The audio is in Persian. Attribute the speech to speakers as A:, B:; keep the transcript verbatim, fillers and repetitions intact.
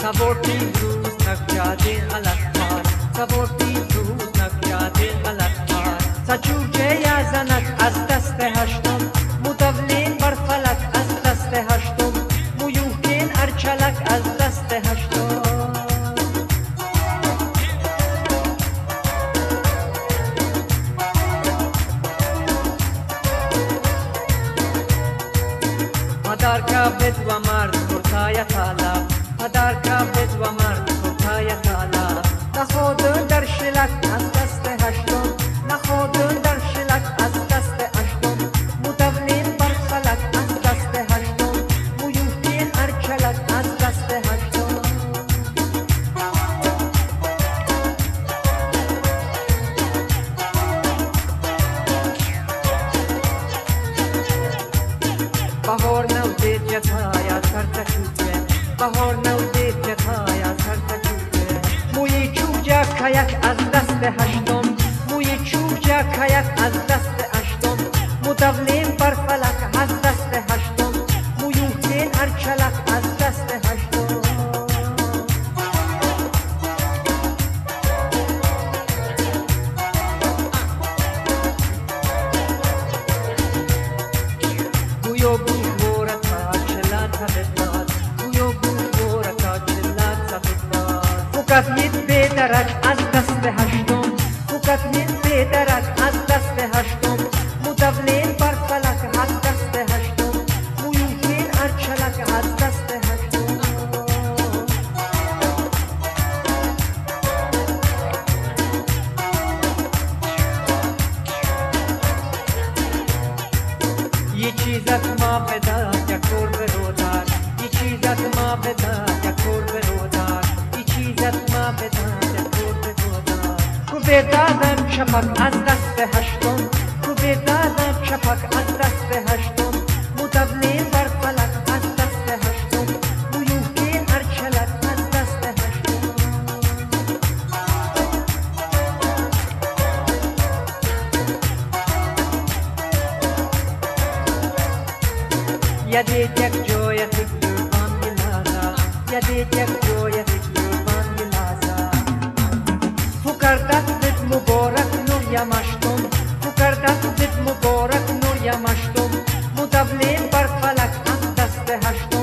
A: سبردی روز نکردی غلط کار سبردی روز نکردی غلط کار سجوجه یزنک از دست هشتم مدولین بر فلک از دست هشتم مویوکین ارچلک از دست هشتم مدار کبد و مرد کرتای تالا مدار کبد و مرد کرتای تالا نخودن در شلک از دست هشتم نخودن در شلک از دست هشتم مدولین بر فلک از دست هشتم مویوکین ارچلک از دست هشتم بهار نودید جتایا سر تکوته بهار نودید جتایا سر تکوته موی چوجا کایک از دست هشتم موی چوجا کایک از دست هشتم مدولین بر فلک از دست هشتم مویوکین ارچلک از دست هشتم گویو گو بورتا چلاتا بداد گویو گو بورتا چلاتا بداد فکت مید بیدرک از دست هشتم فکت مید بیدرک از دست هشتم مدولین بر فلک از دست هشتم مویوکین ارچلک از دست هشتم یه چیزت ما بدا یک کور برودار یه چیزت ما بدا یک کور برودار یه چیزت ما بدا یک کور برودار کو بدادم شفق از دست هشتم کو بدادم شفق از دست هشتم مدولین بر فلک از دست هشتم مویوکین ارچلک از دست هشتم یدید یک جویت گلبان گلازا یدید یک جویت گلبان گلازا فکردت بد مبارک نور یمشتم فکردت بد مبارک نور یمشتم مدولین بر فلک از دست هشتم